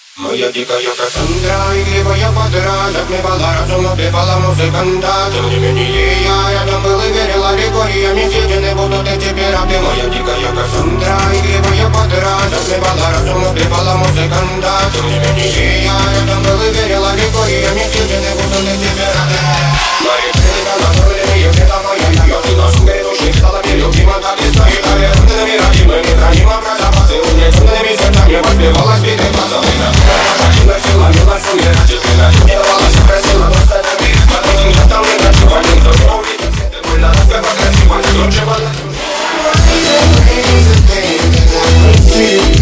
Моя дикая Кассандра, игривая подра, затмевала разум, убивала музыканта. Тем не менее я рядом был и верил аллегориями, съедены будут эти пираты. Моя дикая Кассандра, игривая подра, затмевала разум, убивала музыканта. Тем не менее я рядом был и верил аллегориями, съедены будут эти пираты. Мои крылья наторленные, где-то моя я, ты носом грядущих стала нелюбима, как и стоит авернными родимыми, храним про запасы, угнетенными сердцами воспевалась битых глазов. Сила, мила, сумера, теплина, не давалась, просила, но стать на мире, потом не там не ночью, один, кто не увидит свет, и больно, распева красиво, лучше вода.